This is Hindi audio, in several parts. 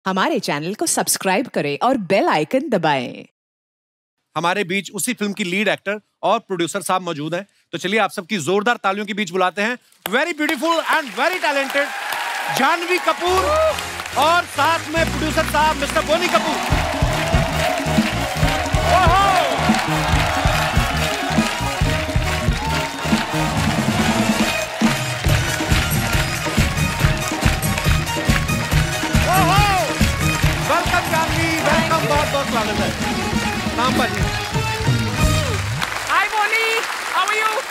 हमारे चैनल को सब्सक्राइब करें और बेल आइकन दबाएं। हमारे बीच उसी फिल्म की लीड एक्टर और प्रोड्यूसर साहब मौजूद हैं, तो चलिए आप सबकी जोरदार तालियों के बीच बुलाते हैं very beautiful and very talented Janhvi Kapoor और साथ में प्रोड्यूसर साहब mister Boney Kapoor. Welcome Janhvi, welcome, बहुत बहुत स्वागत है। नाम पर hi Boney, how are you?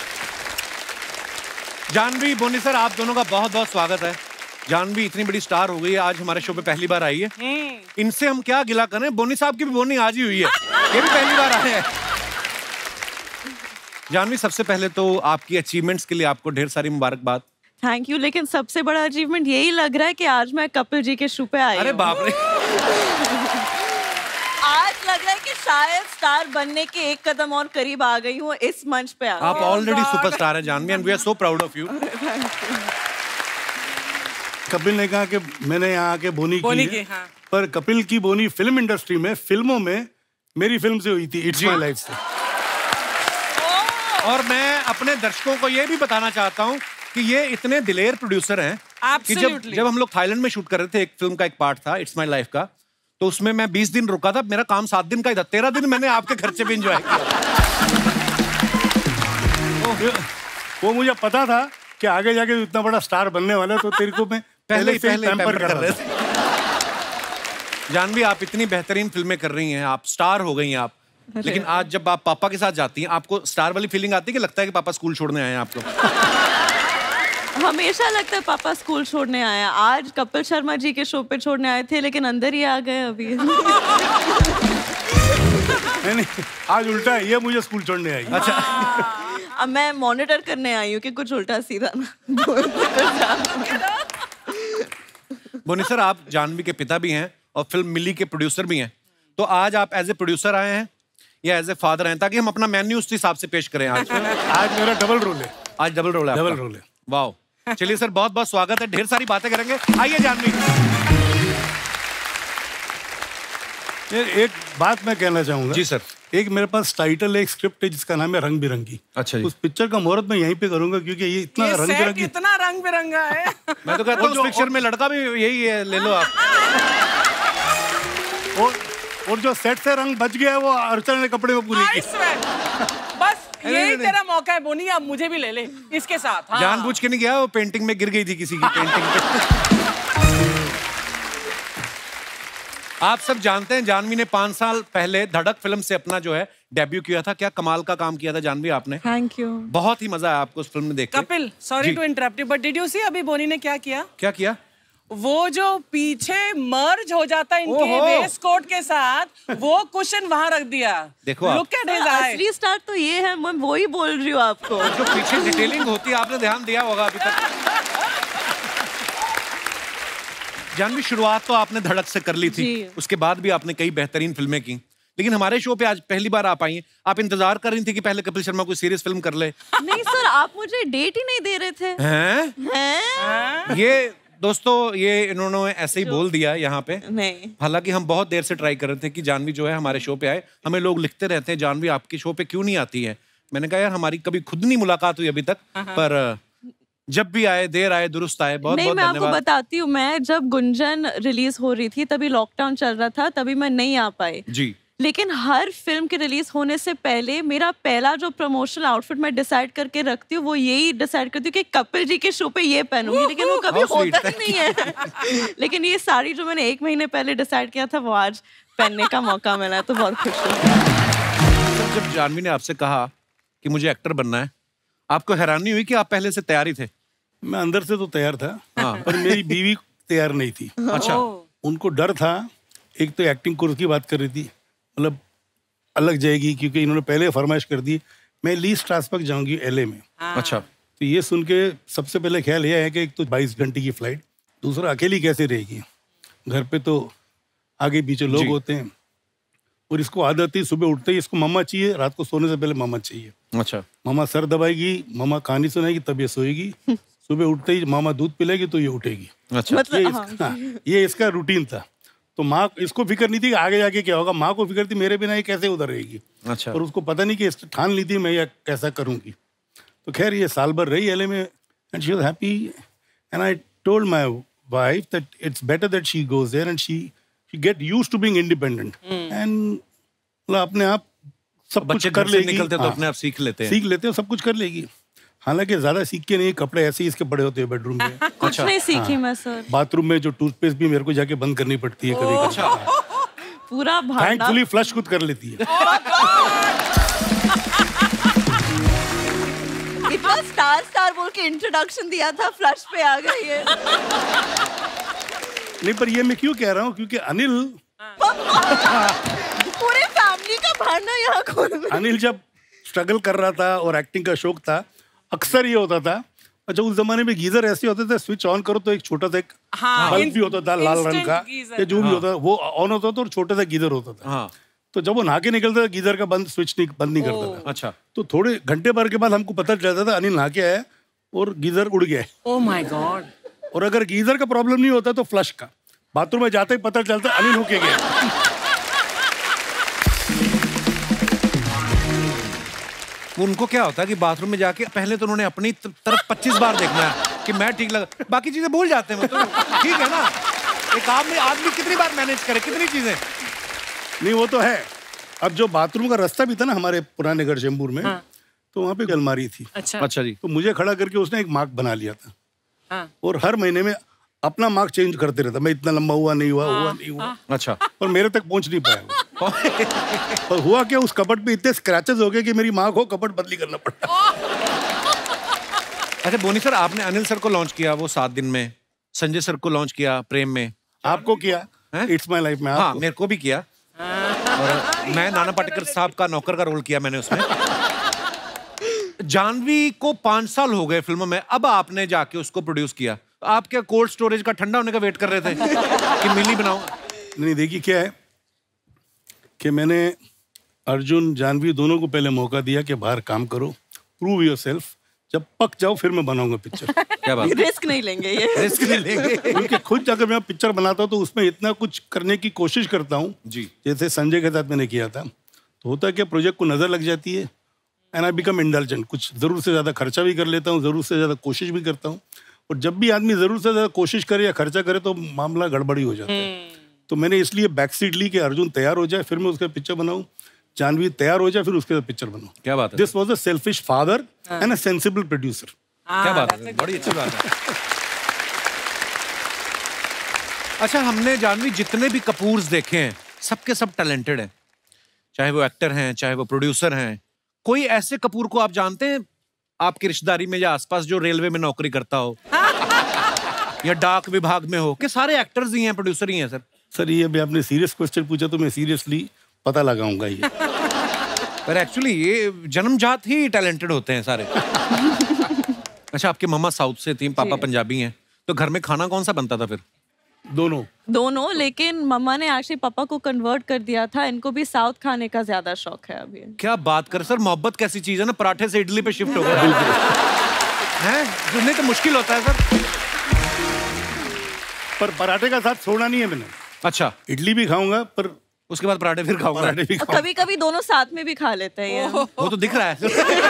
Janhvi, Boney sir, आप दोनों का बहुत बहुत स्वागत है। जानवी इतनी बड़ी स्टार हो गई है, आज हमारे शो पे पहली बार आई है। इनसे हम क्या गिला करें, बोनी साहब की भी बोनी आज ही हुई है, ये भी पहली बार आए हैं। जानवी, सबसे पहले तो आपकी अचीवमेंट्स के लिए आपको ढेर सारी मुबारकबाद। थैंक यू, लेकिन सबसे बड़ा अचीवमेंट यही लग रहा है कि आज मैं कपिल जी के शो पे आई अरे हूँ। बाप रे। आज लग रहा है कि शायद स्टार बनने के एक कदम और करीब आ गई हूँ इस मंच पे। आप ऑलरेडी सुपरस्टार हैं Janhvi, and we are so proud of you. Kapil ने कहा कि मैंने यहाँ आके बोनी की है, हाँ। पर कपिल की बोनी फिल्म इंडस्ट्री में, फिल्मों में मेरी फिल्म से हुई थी, इट्स माय लाइफ से। और मैं अपने दर्शकों को ये भी बताना चाहता हूँ कि ये इतने दिलेर प्रोड्यूसर हैं कि जब हम लोग थाईलैंड में शूट कर रहे थे, एक फिल्म का एक पार्ट था इट्स माय लाइफ का, तो उसमें मैं 20 दिन रुका था, मेरा काम 7 दिन का ही था, 13 दिन मैंने आपके खर्चे पे एंजॉय किया। वो मुझे पता था कि आगे जाके इतना बड़ा स्टार बनने वाला है, तो तेरे को मैं पहले ही पैम्पर कर रहे थे। जानवी, आप इतनी बेहतरीन फिल्में कर रही हैं, आप स्टार हो गई हैं आप, लेकिन आज जब आप पापा के साथ जाती हैं, आपको स्टार वाली फीलिंग आती है कि लगता है कि पापा स्कूल छोड़ने आए हैं आपको? हमेशा लगता है पापा स्कूल छोड़ने आए हैं। आज कपिल शर्मा जी के शो पे छोड़ने आए थे, लेकिन अंदर ही आ गए अभी। नहीं, आज उल्टा है, ये मुझे स्कूल छोड़ने आई। अच्छा। अब मैं मॉनिटर करने आई हूँ कि कुछ उल्टा सीधा ना। बोनी सर, आप जानवी के पिता भी हैं और फिल्म मिली के प्रोड्यूसर भी हैं, तो आज आप एज ए प्रोड्यूसर आए हैं या एज ए फादर हैं, ताकि हम अपना मेन्यू उस हिसाब से पेश करें आज? आज मेरा डबल रोल है। आज डबल रोल है। डबल रोल है। वाह, चलिए सर, बहुत बहुत स्वागत है, ढेर सारी बातें करेंगे। आइए जानवी। एक बात मैं कहना चाहूंगा। जी सर। एक मेरे पास टाइटल है, एक स्क्रिप्ट है जिसका नाम है रंग बिरंगी। अच्छा जी। उस पिक्चर का मुहूर्त मैं यहीं पे करूंगा, क्योंकि ये इतना ये रंग सेट बिरंगी, इतना रंग बिरंगा है। मैं तो कहता हूँ उस पिक्चर में लड़का भी यही है, ले लो आप। और जो सेट से रंग बच गया है वो अर्चना ने कपड़े में पूरी की। बस यही तेरा मौका है बोनी, अब मुझे भी ले ले इसके साथ। हाँ। जानबूझ के नहीं गया, वो पेंटिंग में गिर गई थी किसी की पेंटिंग पे। आप सब जानते हैं जानवी ने 5 साल पहले धड़क फिल्म से अपना जो है डेब्यू किया था। क्या कमाल का काम किया था जानवी आपने। Thank you. बहुत ही मजा आया आपको उस फिल्म में देख के। Kapil, sorry to interrupt you, but did you see अभी बोनी ने क्या किया? क्या किया? वो जो पीछे मर्ज हो जाता है इनके वेस्ट कोट के साथ, वो कुशन वहां रख दिया। देखो आप। Look at his eye. असली स्टार तो ये है, मैं वो ही बोल रही हूँ आपको। जो पीछे डिटेलिंग होती है, आपने ध्यान दिया होगा अभी तक। जानवी, शुरुआत तो आपने धड़क से कर ली थी, उसके बाद भी आपने कई बेहतरीन फिल्में की, लेकिन हमारे शो पे आज पहली बार आप आई हैं। आप इंतजार कर रही थी कि पहले कपिल शर्मा कोई सीरियस फिल्म कर ले? नहीं सर, आप मुझे डेट ही नहीं दे रहे थे। हैं? ये दोस्तों, ये इन्होंने ऐसे ही बोल दिया यहाँ पे। नहीं, हालांकि हम बहुत देर से ट्राई कर रहे थे कि जानवी जो है हमारे शो पे आए। हमें लोग लिखते रहते हैं, जानवी आपके शो पे क्यों नहीं आती है? मैंने कहा यार, हमारी कभी खुद नहीं मुलाकात हुई अभी तक, पर जब भी आए, देर आए दुरुस्त आए। बहुत नहीं, बहुत मैं आपको धन्यवाद। बताती हूँ, मैं जब गुंजन रिलीज हो रही थी तभी लॉकडाउन चल रहा था, तभी मैं नहीं आ पाई जी। लेकिन हर फिल्म के रिलीज होने से पहले मेरा पहला जो प्रमोशनल आउटफिट मैं डिसाइड करके रखती हूँ, वो यही डिसाइड करती हूँ कि कपिल जी के शो पे ये पहनूंगी, लेकिन वो कभी होता ही नहीं है। लेकिन ये साड़ी जो मैंने 1 महीने पहले डिसाइड किया था, वो आज पहनने का मौका मिला, तो बहुत खुश हूँ। जब जानवी ने आपसे कहा कि मुझे एक्टर बनना है, आपको हैरानी हुई कि आप पहले से तैयारी थे? मैं अंदर से तो तैयार था, पर मेरी बीवी तैयार नहीं थी। अच्छा। उनको डर था, एक तो एक्टिंग कोर्स की बात कर रही थी, मतलब अलग जाएगी, क्योंकि इन्होंने पहले फरमाइश कर दी मैं ली स्ट्रासबर्ग जाऊंगी LA में। अच्छा। तो ये सुन के सबसे पहले ख्याल यह है कि एक तो 22 घंटे की फ्लाइट, दूसरा अकेली कैसे रहेगी, घर पे तो आगे पीछे लोग होते हैं, और इसको आदत ही सुबह उठते ही इसको मम्मा चाहिए, रात को सोने से पहले मम्मा चाहिए। अच्छा। मम्मा सर दबाएगी, मम्मा कहानी सुनाएगी, तब ये सोएगी। सुबह उठते ही मामा दूध पिलेगी तो ये उठेगी। अच्छा। मतलब ये इसका रूटीन था। तो माँ इसको फिक्र नहीं थी कि आगे जाके क्या होगा, माँ को फिक्र थी मेरे बिना ये कैसे उधर रहेगी। अच्छा। और उसको पता नहीं कि ठान ली थी मैं ये कैसा करूंगी। तो खैर ये साल भर रही एलए में and she was happy and I told my wife that it's better that she goes there and she get used to being independent and अपने आप सब कुछ कर लेगी। निकलते तो अपने आप सीख लेते हैं, सब कुछ कर लेगी। हालांकि ज्यादा सीख के नहीं, कपड़े ऐसे ही इसके पड़े होते हैं बेडरूम में। कुछ नहीं सीखी मैं सर। बाथरूम में जो टूथपेस्ट भी मेरे को जाके बंद करनी पड़ती है कभी कभी। अच्छा। पूरा भांडा थैंकफुली फ्लश खुद कर लेती है। इतना स्टार बोल के इंट्रोडक्शन दिया था, फ्लश पे आ गई है। नहीं पर ये मैं क्यों कह रहा हूँ, क्योंकि अनिल पूरे फैमिली का भांडा यहाँ खोल। अनिल जब स्ट्रगल कर रहा था और एक्टिंग का शौक था, अक्सर ये होता था। अच्छा उस जमाने में गीजर ऐसे होते थे, स्विच ऑन करो तो एक छोटा सा एक बल्ब भी होता था लाल रंग का, ये जो भी होता वो ऑन होता था और छोटा सा गीजर होता था। तो जब वो नहा के निकलता था गीजर का स्विच बंद नहीं करता था। अच्छा। तो थोड़े घंटे भर के बाद हमको पता चलता था अनिल नहा के आया और गीजर उड़ गया। Oh my god. और अगर गीजर का प्रॉब्लम नहीं होता तो फ्लश का, बाथरूम में जाते ही पता चलता अनिल होके गया। उनको क्या होता है कि बाथरूम में जाके पहले तो उन्होंने अपनी तरफ 25 बार देखना है कि मैं ठीक लगा, बाकी चीजें भूल जाते हैं। तो ठीक है ना, एक आदमी कितनी बार मैनेज करे कितनी चीजें। नहीं वो तो है। अब जो बाथरूम का रास्ता भी था ना हमारे पुराने घर चेंबूर में, तो वहाँ पे एक अलमारी थी। अच्छा जी। तो मुझे खड़ा करके उसने एक मार्क बना लिया था। और हर महीने में अपना मार्क चेंज करते रहता, मैं इतना लंबा हुआ नहीं हुआ। अच्छा। और मेरे तक पहुंच नहीं पाया वो। और हुआ क्या, उस कपट पे इतने स्क्रैचेस हो गए कि मेरी माँ को कपट बदली करना पड़ा। अच्छा बोनी सर, आपने अनिल सर को लॉन्च किया वो 7 दिन में, संजय सर को लॉन्च किया प्रेम में, आपको किया इट्स माय लाइफ में। हाँ मेरे को भी किया। और मैं नाना पाटेकर साहब का नौकर का रोल किया मैंने उसमें। जानवी को 5 साल हो गए फिल्म में, अब आपने जाके उसको प्रोड्यूस किया। आप क्या कोल्ड स्टोरेज का ठंडा होने का वेट कर रहे थे कि मिली बनाऊं? नहीं देखिए क्या है कि मैंने अर्जुन जानवी दोनों को पहले मौका दिया कि बाहर काम करो, प्रूव योरसेल्फ, जब पक जाओ फिर मैं बनाऊंगा पिक्चर। क्या बात, रिस्क नहीं लेंगे ये। रिस्क नहीं लेंगे। क्योंकि खुद अगर मैं पिक्चर बनाता हूँ तो उसमें इतना कुछ करने की कोशिश करता हूँ जी। जैसे संजय के साथ मैंने किया था, तो होता है कि प्रोजेक्ट को नजर लग जाती है एंड आई बिकम इंडल्जेंट, कुछ जरूर से ज्यादा खर्चा भी कर लेता हूँ, जरूर से ज्यादा कोशिश भी करता हूँ। और जब भी आदमी जरूर से ज्यादा कोशिश करे या खर्चा करे तो मामला गड़बड़ी हो जाता है। तो मैंने इसलिए बैक सीट ली कि अर्जुन तैयार हो जाए फिर मैं उसका पिक्चर बनाऊं, जानवी तैयार हो जाए फिर उसके साथ पिक्चर बनाऊं। क्या बात है। This was a selfish father and a sensible producer. क्या बात है, बड़ी अच्छी बात है। अच्छा हमने जानवी जितने भी कपूर्स देखे हैं सबके सब टैलेंटेड हैं, चाहे वो एक्टर हैं चाहे वो प्रोड्यूसर हैं। कोई ऐसे कपूर को आप जानते हैं आपकी रिश्तेदारी में या आसपास जो रेलवे में नौकरी करता हो या डाक विभाग में हो, कि सारे एक्टर्स ही हैं प्रोड्यूसर ही हैं? सर ये अभी आपने सीरियस क्वेश्चन पूछा तो मैं सीरियसली पता लगाऊंगा ये। पर एक्चुअली ये जन्मजात ही टैलेंटेड होते हैं सारे। अच्छा आपकी मम्मा साउथ से थी, पापा पंजाबी हैं, तो घर में खाना कौन सा बनता था फिर? दोनों, लेकिन मम्मा ने एक्चुअली पापा को कन्वर्ट कर दिया था, इनको भी साउथ खाने का ज्यादा शौक है अभी। क्या बात कर सर, मोहब्बत कैसी चीज है ना, पराठे से इडली पे शिफ्ट हो गया है, जुड़ने तो मुश्किल होता है सर। पर पराठे का साथ छोड़ना नहीं है मैंने। अच्छा इडली भी खाऊंगा पर उसके बाद पराठे फिर खाऊंगा। कभी कभी दोनों साथ में भी खा लेते हैं। वो तो दिख रहा है।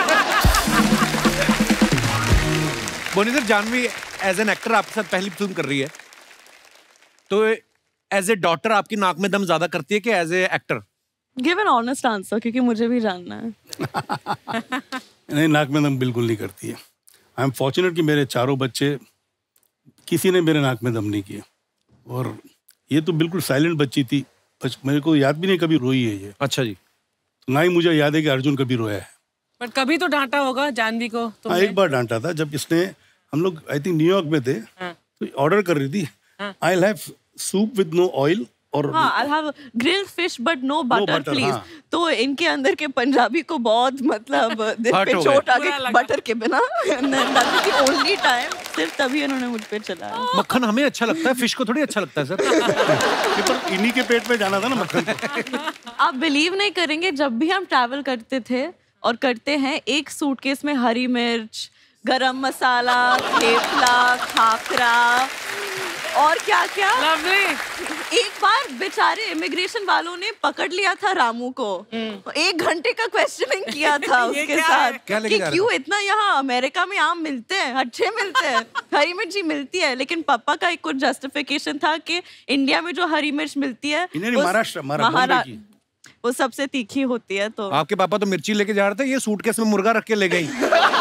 Boney sir, Janhvi as an actor आपके साथ पहली फिल्म कर रही है, तो एज ए डॉटर आपकी नाक में दम ज्यादा करती है कि as a actor? Give an honest answer, क्योंकि मुझे भी जानना है। नहीं, नाक में दम बिल्कुल नहीं करती है। आई एम फॉर्चुनेट कि मेरे चारों बच्चे किसी ने मेरे नाक में दम नहीं किया। और ये तो बिल्कुल साइलेंट बच्ची थी, मेरे को याद भी नहीं कभी रोई है ये। अच्छा जी। ना ही मुझे याद है कि अर्जुन कभी रोया है। बट कभी तो डांटा होगा जानवी को तुमने? एक बार डांटा था, जब इसने, हम लोग आई थिंक न्यूयॉर्क में थे, तो ऑर्डर कर रही थी I will have soup with no oil और I have grilled fish but no butter please. तो इनके अंदर के पंजाबी को बहुत मतलब दिल पे चोट आ गई बटर के बिना। ओनली टाइम सिर्फ तभी उन्होंने मुझ पे चलाया। मक्खन हमें अच्छा लगता है, फिश को थोड़ी अच्छा लगता है सर। इन्हीं के पेट में जाना था ना मक्खन। आप बिलीव नहीं करेंगे, जब भी हम ट्रैवल करते थे और करते हैं, एक सूटकेस में हरी मिर्च, गरम मसाला, थेपला, खाकरा और क्या क्या। लवली। एक बार बेचारे इमिग्रेशन वालों ने पकड़ लिया था रामू को, 1 घंटे का क्वेश्चनिंग किया था ये उसके क्या साथ है? क्या लेके कि जा रहे क्यों इतना यहाँ अमेरिका में आम मिलते हैं, अच्छे मिलते हैं, हरी मिर्ची मिलती है, लेकिन पापा का एक कुछ जस्टिफिकेशन था कि इंडिया में जो हरी मिर्च मिलती है इन्हें वो महाराष्ट्र बॉम्बे की। वो सबसे तीखी होती है। तो आपके पापा तो मिर्ची लेके जा रहे थे, ये सूटकेस में मुर्गा रख के ले गई।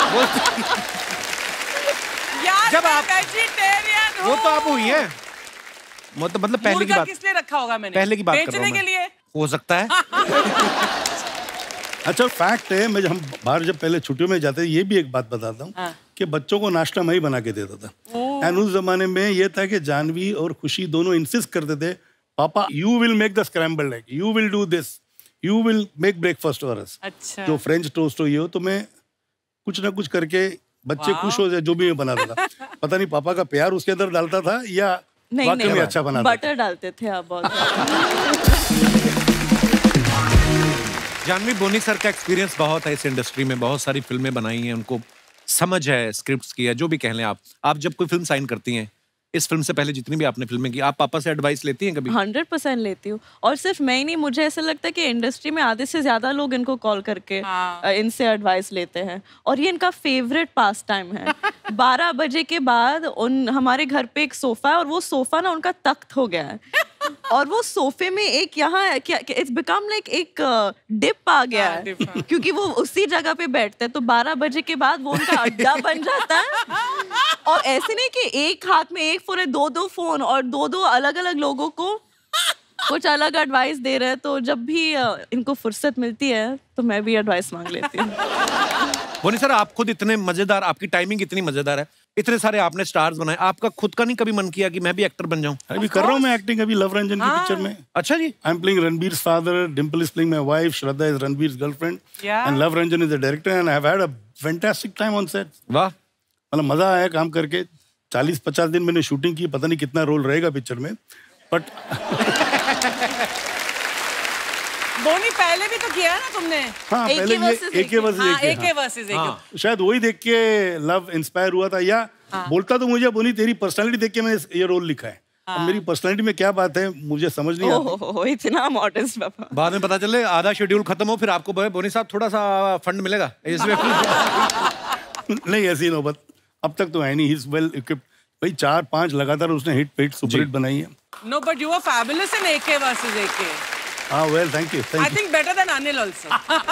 यार जब मैं आप- वेजिटेरियन वो हूँ। तो आप हुई है, मतलब पहले की मुर्गा बात, किस लिए रखा होगा मैंने? पहले की बात कर रहा बेचने हूं के मैं। लिए। हो सकता है। अच्छा फैक्ट है, मैं हम बाहर जब पहले छुट्टियों में जाते थे, ये भी एक बात बताता हूँ हाँ। कि बच्चों को नाश्ता मैं ही बना के देता था। एंड उस जमाने में ये था कि जानवी और खुशी दोनों इंसिस्ट करते थे, पापा you will make the scrambled egg, you will do this, you will make breakfast for us. अच्छा। जो फ्रेंच टोस्ट हो ये हो, तो मैं कुछ ना कुछ करके बच्चे खुश हो जाए जो भी मैं बनाता था। पता नहीं पापा का प्यार उसके अंदर डालता था या नहीं वाकई में नहीं, अच्छा बनाता था। बटर डालते थे आप बहुत। जानवी, बोनी सर का एक्सपीरियंस बहुत है इस इंडस्ट्री में, बहुत सारी फिल्में बनाई हैं, उनको समझ है स्क्रिप्ट्स की है, जो भी कह लें आप जब कोई फिल्म साइन करती हैं, इस फिल्म से पहले जितनी भी आपने फिल्में की, आप पापा से एडवाइस लेती हैं कभी? 100% लेती हूँ। और सिर्फ मैं ही नहीं, मुझे ऐसा लगता है कि इंडस्ट्री में आधे से ज्यादा लोग इनको कॉल करके इनसे एडवाइस लेते हैं, और ये इनका फेवरेट पास टाइम है। 12 बजे के बाद हमारे घर पे एक सोफा है, और वो सोफा ना उनका तख्त हो गया है, और वो सोफे में एक यहाँ इट्स बिकम लाइक एक डिप आ गया है, क्योंकि वो उसी जगह पे बैठते हैं। तो 12 बजे के बाद वो उनका अड्डा बन जाता है। और ऐसे नहीं कि एक हाथ में एक फोन है, 2-2 फोन, और 2-2 अलग-अलग लोगों को कुछ अलग एडवाइस दे रहे हैं। तो जब भी इनको फुर्सत मिलती है तो मैं भी एडवाइस मांग लेती हूँ। बोनी सर, आप खुद इतने मजेदार, आपकी टाइमिंग इतनी मजेदार है, इतने सारे आपने स्टार्स बनाए, आपका खुद का नहीं कभी मन किया कि मैं भी एक्टर बन जाऊं? अभी कर रहा हूँ मैं एक्टिंग, अभी लव रंजन की पिक्चर में। अच्छा जी। I am playing Ranbir's father, Dimple is playing my wife, Shraddha is Ranbir's girlfriend, Yeah. and Love Ranjan is the director, and I have had a fantastic time on set. वाह। मतलब मजा आया काम करके। 40-50 दिन मैंने शूटिंग की, पता नहीं कितना रोल रहेगा पिक्चर में, बट बोनी पहले भी तो किया है ना तुमने? हाँ AK पहले ये versus AK versus हाँ, AK, AK हाँ। Versus AK। शायद वही देख के लव इंस्पायर हुआ था, या बोलता तो मुझे बोनी तेरी पर्सनालिटी देख के मैंने ये रोल लिखा है। अब मेरी पर्सनालिटी में क्या बात है मुझे समझ नहीं आती। ओहो, इतना मॉडेस्ट पापा। बाद में पता चले आधा शेड्यूल खत्म हो, फिर आपको बोले बोनी साहब थोड़ा सा फंड मिलेगा इसमें। नहीं ऐसी नौबत अब तक तो है नहीं। He is well equipped. भाई 4-5 लगातार उसने हिट सुपर हिट बनाई है। No, but you were fabulous in AK versus AK. हाँ well thank you I think better than Anil also.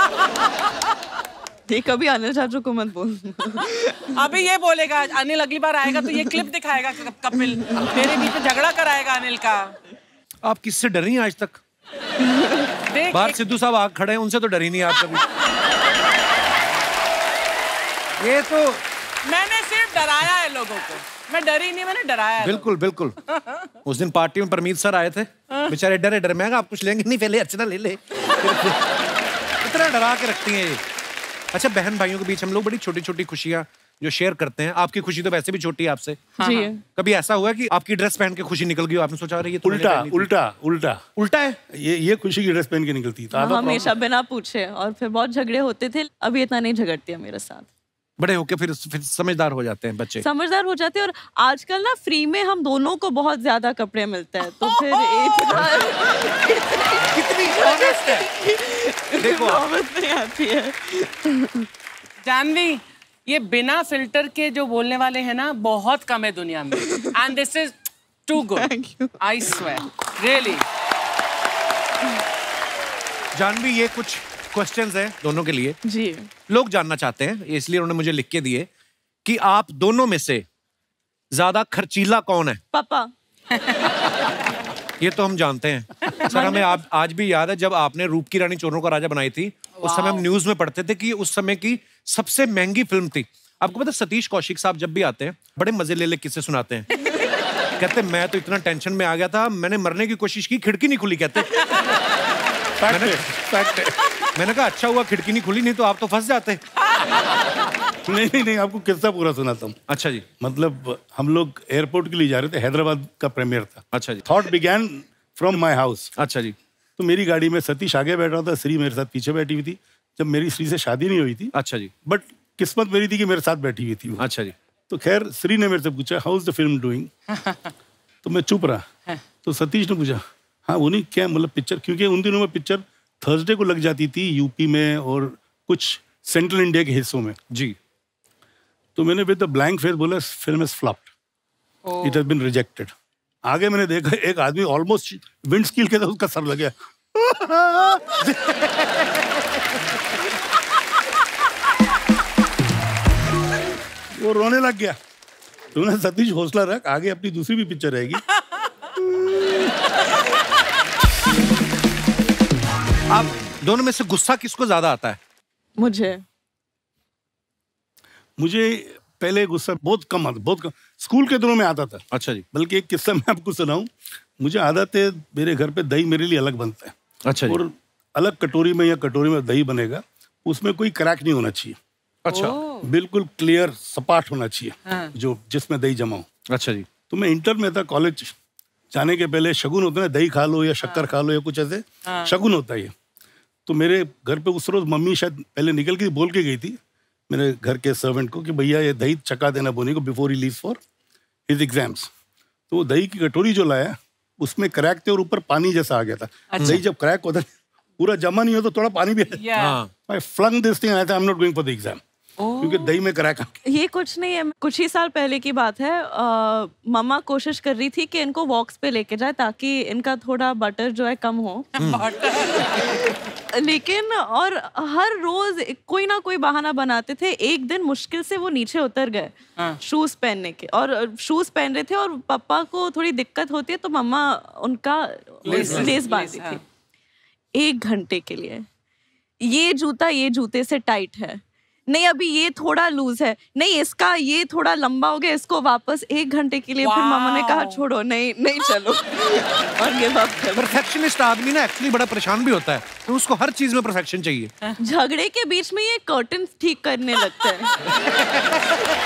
ये कभी अनिल चाचू को मत बोल। अभी ये बोलेगा अनिल, अगली बार आएगा तो ये क्लिप दिखाएगा कपिल मेरे बीच में झगड़ा कराएगा अनिल का। आप किससे डरी हैं आज तक? देख बाहर सिद्धू साहब आग खड़े हैं, उनसे तो डरी नहीं आप कभी। ये तो मैंने सिर्फ डराया है लोगों को, मैं डरी नहीं, मैंने डराया है। बिल्कुल बिल्कुल। उस दिन पार्टी में परमीत सर आए थे, बेचारे डरे डरे, मैं आप कुछ लेंगे नहीं, पहले अर्चना ले ले। इतना डरा के रखती हैं ये। अच्छा, बहन भाइयों के बीच हम लोग बड़ी छोटी छोटी खुशियां जो शेयर करते हैं, आपकी खुशी तो वैसे भी छोटी है आपसे। जी। कभी ऐसा हुआ कि आपकी ड्रेस पहन के खुशी निकल गई हो, आपने सोचा रही है उल्टा है? ये खुशी की ड्रेस पहन के निकलती था। हमेशा बिना पूछे, और फिर बहुत झगड़े होते थे। अभी इतना नहीं झगड़ती है मेरे साथ। बड़े होके फिर समझदार हो जाते हैं बच्चे। समझदार हो जाते हैं, और आजकल ना फ्री में हम दोनों को बहुत ज्यादा कपड़े मिलते हैं, तो फिर इतना कितनी ऑनेस्ट है, देखो आप। नौबत नहीं आती है। जानवी, ये बिना फिल्टर के जो बोलने वाले हैं ना बहुत कम है दुनिया में, and this is too good, I swear really. Janhvi, ये कुछ क्वेश्चंस हैं दोनों के लिए, जी। लोग जानना चाहते हैं, इसलिए उन्होंने मुझे लिख के दिए कि आप दोनों में से ज्यादा खर्चीला कौन है? पापा। ये तो हम जानते हैं सर, हमें आज भी याद है जब आपने रूप की रानी चोरों का राजा बनाई थी, उस समय हम न्यूज में पढ़ते थे कि उस समय की सबसे महंगी फिल्म थी। आपको पता, सतीश कौशिक साहब जब भी आते हैं बड़े मजे ले किस्से सुनाते हैं। कहते मैं तो इतना टेंशन में आ गया था, मैंने मरने की कोशिश की, खिड़की नहीं खुली। कहते मैंने कहा अच्छा हुआ खिड़की नहीं खुली, नहीं तो आप तो फंस जाते। नहीं आपको किस्सा पूरा सुनाता हूँ। अच्छा जी। मतलब हम लोग एयरपोर्ट के लिए जा रहे थे, हैदराबाद का प्रीमियर था। अच्छा जी। Thought began from my house. अच्छा जी। तो मेरी गाड़ी में सतीश आगे बैठा था, श्री मेरे साथ पीछे बैठी हुई थी। जब मेरी श्री से शादी नहीं हुई थी, अच्छा जी। बट किस्मत मेरी थी कि मेरे साथ बैठी हुई थी वो। अच्छा जी। तो खैर श्री ने मेरे से पूछा how is the film doing, तो मैं चुप रहा। तो सतीश ने पूछा हाँ वो नहीं क्या मतलब पिक्चर, क्योंकि उन दिनों में पिक्चर थर्सडे को लग जाती थी यूपी में और कुछ सेंट्रल इंडिया के हिस्सों में जी। तो मैंने विद द ब्लैंक फेस बोला film is flopped, it has been rejected. आगे मैंने देखा एक आदमी ऑलमोस्ट विंड स्कील के साथ उसका सर लग गया। वो रोने लग गया। तो मैंने सतीश हौसला रख, आगे अपनी दूसरी भी पिक्चर रहेगी। आप दोनों में से गुस्सा किसको ज्यादा आता है? मुझे पहले गुस्सा बहुत कम आता, बहुत कम। स्कूल के दिनों में आता था। अच्छा जी। बल्कि एक किस्सा मैं आपको सुनाऊं, मुझे आदत है मेरे घर पे दही मेरे लिए अलग बनता है। अच्छा जी। और अलग कटोरी में या कटोरी में दही बनेगा, उसमें कोई क्रैक नहीं होना चाहिए। अच्छा। बिल्कुल क्लियर सपाट होना चाहिए। हाँ। जो जिसमें दही जमा हो। अच्छा जी। तो मैं इंटर में था, कॉलेज जाने के पहले शगुन होता है, दही खा लो या शक्कर खा लो या कुछ ऐसे शगुन होता है। तो मेरे घर पे उस रोज मम्मी शायद पहले निकल के बोल के गई थी मेरे घर के सर्वेंट को कि भैया ये दही चका देना बोनी को before he leaves for his exams. तो वो दही की कटोरी जो लाया उसमें क्रैक थे और ऊपर पानी जैसा आ गया था। दही जब क्रैक होता है पूरा जमा नहीं हो तो थोड़ा पानी भी I flung this thing, I am not going for the exam, क्योंकि दही में क्रैक आ गया। ये कुछ नहीं है, कुछ ही साल पहले की बात है। मम्मा कोशिश कर रही थी कि इनको वॉक्स पे लेके जाए ताकि इनका थोड़ा बटर जो है कम हो। लेकिन और हर रोज कोई ना कोई बहाना बनाते थे। एक दिन मुश्किल से वो नीचे उतर गए शूज पहनने के, और शूज पहन रहे थे और पापा को थोड़ी दिक्कत होती है तो मम्मा उनका लेस बांधती थी 1 घंटे के लिए। ये जूता ये जूते से टाइट है, नहीं अभी ये थोड़ा लूज है, नहीं इसका ये थोड़ा लंबा हो गया, इसको वापस 1 घंटे के लिए। फिर मामा ने कहा छोड़ो, नहीं चलो। और ये बात परफेक्शनिस्ट आदमी ना एक्चुअली बड़ा परेशान भी होता है, तो उसको हर चीज में परफेक्शन चाहिए। झगड़े के बीच में ये कर्टन ठीक करने लगते हैं।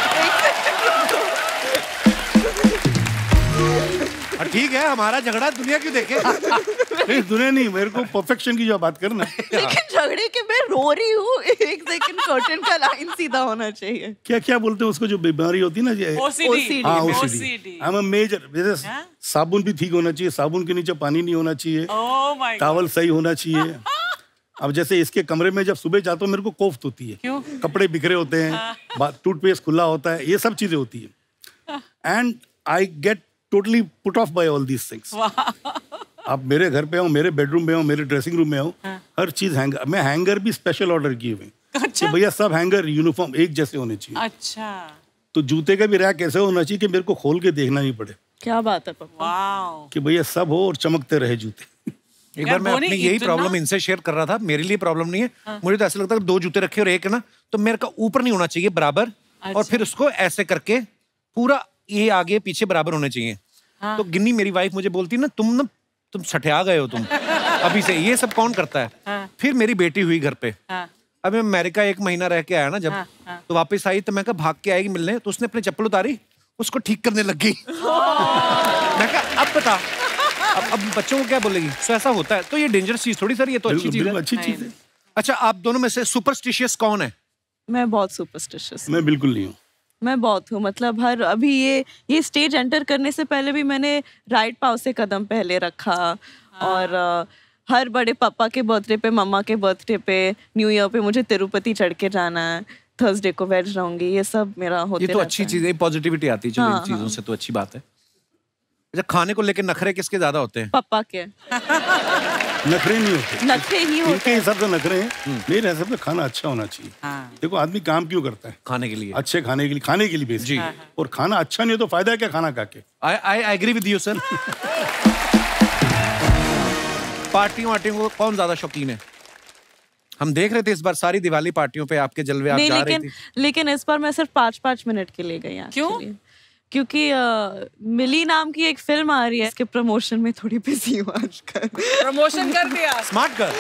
ठीक है, हमारा झगड़ा दुनिया क्यों देखे? नहीं दुनिया नहीं, मेरे को परफेक्शन की जो बात करना। लेकिन झगड़े के मैं रो रही हूँ, 1 सेकंड कर्टन का लाइन सीधा होना चाहिए। क्या बोलते हैं उसको जो बीमारी होती है ना, OCD। हाँ OCD। आई एम मेजर, जैसे साबुन भी ठीक होना चाहिए, साबुन के नीचे पानी नहीं होना चाहिए, टॉवल सही होना चाहिए। अब जैसे इसके कमरे में जब सुबह जाता हूँ मेरे को कोफ्त होती है, क्यों? कपड़े बिखरे होते हैं, टूथपेस्ट खुला होता है, ये सब चीजें होती है। And I get totally put off by all these things. आप मेरे घर पे आओ, मेरे बेडरूम में आओ, मेरे ड्रेसिंग रूम में आओ, हर चीज हैंगर। मैं हैंगर भी स्पेशल ऑर्डर किए हुए कि भैया सब हैंगर यूनिफॉर्म एक जैसे होने चाहिए। अच्छा। तो जूते का भी रैक ऐसे होना चाहिए कि मेरे को खोल के देखना नहीं पड़े। क्या बात है पापा, कि भैया सब हो और चमकते रहे जूते। एक बार मैं अपनी यही प्रॉब्लम इनसे शेयर कर रहा था। मेरे लिए प्रॉब्लम नहीं है, मुझे तो ऐसा लगता है 2 जूते रखे और एक है ना, तो मेरे का ऊपर नहीं होना चाहिए बराबर, और फिर उसको ऐसे करके पूरा ये आगे पीछे बराबर होने चाहिए। तो गिन्नी मेरी वाइफ मुझे बोलती ना तुम सठिया गए हो तुम अभी से, ये सब कौन करता है? फिर मेरी बेटी हुई घर पे। अब मैं अमेरिका 1 महीना रह के आया ना जब, तो वापस आई तो मैं कहा भाग के आएगी मिलने, तो उसने अपनी चप्पल उतारी, उसको ठीक करने लग गई। मैं कहा अब बता, अब बच्चों को क्या बोलेगी? सो ऐसा होता है। तो ये डेंजरस चीज थोड़ी सर, ये तो अच्छी चीज है। अच्छी चीज है। अच्छा, आप दोनों में से सुपरस्टिशियस कौन है? मैं बहुत सुपरस्टिशियस। मैं बिल्कुल नहीं हूँ। मैं बहुत हूँ, मतलब हर अभी ये स्टेज एंटर करने से पहले भी मैंने राइट पाँव से कदम पहले रखा। और हर बड़े पापा के बर्थडे पे, मम्मा के बर्थडे पे, न्यू ईयर पे मुझे तिरुपति चढ़ के जाना है, थर्सडे को वेज रहूंगी, ये सब मेरा होते रहता है। ये तो अच्छी चीज है, पॉजिटिविटी आती है। चलो इन चीजों से तो अच्छी बात है। अच्छा, खाने को लेके नखरे किसके ज्यादा होते हैं? पापा के। नखरे नहीं होते, नखरे ही होते इनके हिसाब से नखरे हैं। मेरे हिसाब से खाना अच्छा होना चाहिए। देखो आदमी काम क्यों करता है? खाने के लिए, अच्छे खाने के लिए बेसिक। जी। और खाना अच्छा नहीं हो तो फायदा है क्या खाना खा के? I agree with you sir. पार्टियों को कौन ज्यादा शौकीन है? हम देख रहे थे इस बार सारी दिवाली पार्टियों पे आपके जलवे, आप जा रही थी। लेकिन इस बार मैं सिर्फ 5-5 मिनट के लिए गई। क्यों? क्योंकि मिली नाम की एक फिल्म आ रही है, इसके प्रमोशन में थोड़ी बिजी हूँ आजकल। प्रमोशन कर दिया। स्मार्ट कर।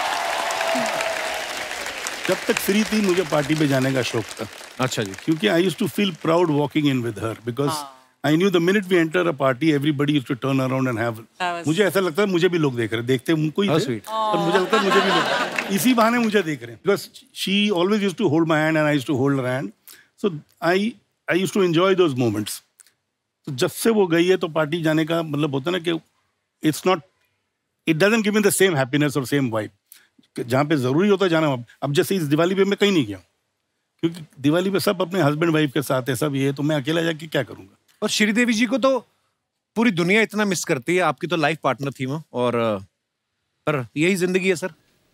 जब तक फ्री थी मुझे पार्टी पे जाने का शौक था। अच्छा जी। क्योंकि I used to feel proud walking in with her, because I knew the minute we enter a party everybody used to turn around and have, मुझे ऐसा लगता है मुझे भी लोग देख रहे हैं, देखते उनको ही थे, पर मुझे लगता है मुझे भी लोग इसी बहाने मुझे देख रहे हैं, because she always used to hold my hand and I used to hold her hand, so I used to enjoy those moments. तो जब से वो गई है तो पार्टी जाने का मतलब होता है ना कि it's not, it doesn't give me the same happiness और सेम वाइब, जहाँ पे जरूरी होता है जाना। अब जैसे इस दिवाली पे मैं कहीं नहीं गया, क्योंकि दिवाली पे सब अपने हस्बैंड वाइफ के साथ है, सब ये, तो मैं अकेला जाके क्या करूंगा। और श्रीदेवी जी को तो पूरी दुनिया इतना मिस करती है, आपकी तो लाइफ पार्टनर थी वो, और पर यही जिंदगी है सर।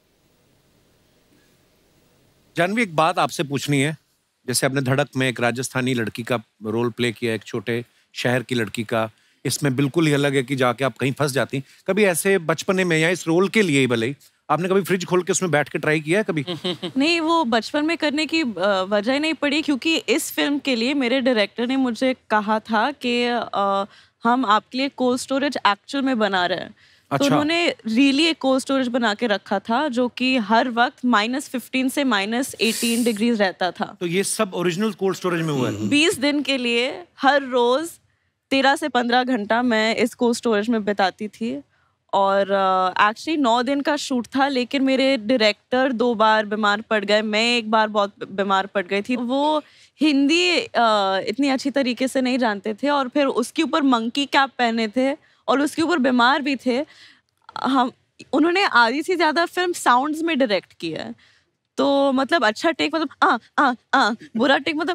जानवी, एक बात आपसे पूछनी है, जैसे आपने धड़क में एक राजस्थानी लड़की का रोल प्ले किया, एक छोटे शहर की लड़की का, इसमें बिल्कुल ही अलग है कि जाके आप कहीं फंस जाती। कभी ऐसे बचपने में या इस रोल के लिए ही भले ही आपने कभी फ्रिज खोल के उसमें बैठ के ट्राई किया है कभी? नहीं, वो बचपन में करने की वजह नहीं पड़ी, क्योंकि इस फिल्म के लिए मेरे डायरेक्टर ने मुझे कहा था कि हम आपके लिए कोल्ड स्टोरेज एक्चुअल में बना रहे हैं। अच्छा। तो उन्होंने रियली एक कोल्ड स्टोरेज बना के रखा था, जो कि हर वक्त -15 से -18 डिग्रीज रहता था। तो ये सब ओरिजिनल कोल्ड स्टोरेज में हुआ है? 20 दिन के लिए हर रोज 13 से 15 घंटा मैं इस कोल्ड स्टोरेज में बिताती थी। और एक्चुअली 9 दिन का शूट था, लेकिन मेरे डायरेक्टर 2 बार बीमार पड़ गए, मैं एक बार बहुत बीमार पड़ गई थी। वो हिंदी इतनी अच्छी तरीके से नहीं जानते थे, और फिर उसके ऊपर मंकी कैप पहने थे, और उसके ऊपर बीमार भी थे। उन्होंने आधी से ज़्यादा फिल्म साउंड्स में डायरेक्ट किया है। तो मतलब अच्छा टेक मतलब बुरा टेक मतलब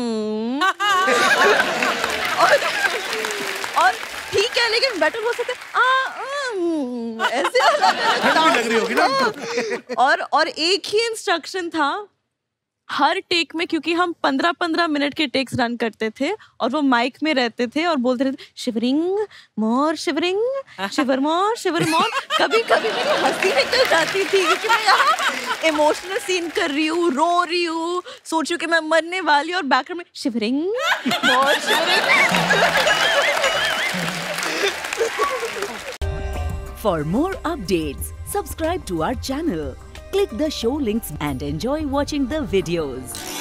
और ठीक है, लेकिन बेटर हो सकते ऐसे लग रही होगी ना। और एक ही इंस्ट्रक्शन था हर टेक में, क्योंकि हम 15-15 मिनट के टेक्स रन करते थे, और वो माइक में रहते थे और बोलते रहते शिवरिंग मोर, शिवरिंग शिवर मोर, शिवर मोर। कभी कभी मेरी हंसी निकल जाती थी, क्योंकि मैं यहाँ इमोशनल सीन कर रही हूँ, रो रही हूँ, सोच रही हूँ कि मैं मरने वाली, और बैकग्राउंड में shivering more, shivering. For more updates, subscribe to our channel, click the show links and enjoy watching the videos.